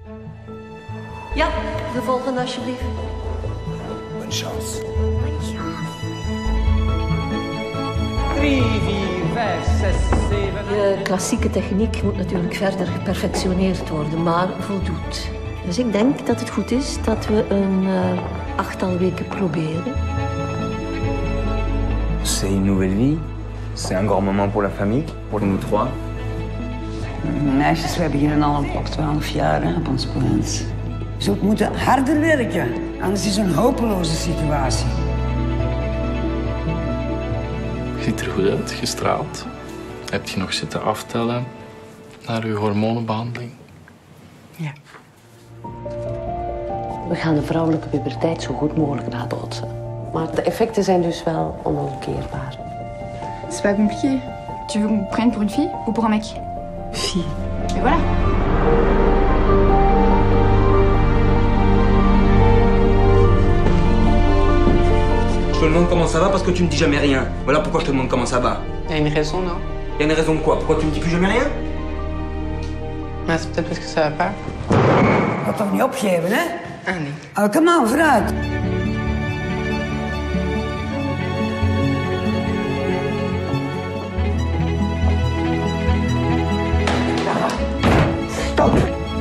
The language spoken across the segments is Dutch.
Ja, de volgende alsjeblieft. Bonne chance. 3, 4, 5, 6, 7... De klassieke techniek moet natuurlijk verder geperfectioneerd worden, maar voldoet. Dus ik denk dat het goed is dat we een 8-tal weken proberen. C'est une nouvelle vie. C'est un grand moment pour la famille, pour nous trois. Meisjes, we hebben hier al een klok 12 jaar hè, op ons plant. Ze moeten harder werken, anders is het een hopeloze situatie. Je ziet er goed uit, gestraald. Heb je nog zitten aftellen naar je hormonenbehandeling? Ja. We gaan de vrouwelijke puberteit zo goed mogelijk nabootsen. Maar de effecten zijn dus wel onomkeerbaar. C'est pas compliqué. Tu veux qu'on me prenne pour une fille ou pour un mec? Fille. Et voilà. Je te demande comment ça va parce que tu me dis jamais rien. Voilà pourquoi je te demande comment ça va. Il y a une raison, non? Il y a une raison de quoi? Pourquoi tu me dis plus jamais rien? Maar c'est peut-être parce que ça va pas. Wat toch niet opgeven, hè? Ah nee. Oh, kom aan, vooruit. Stop!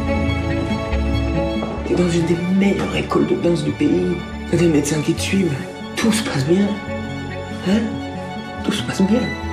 T'es dans une des meilleures écoles de danse du pays. T'as des médecins qui te suivent. Tout se passe bien. Hein? Tout se passe bien.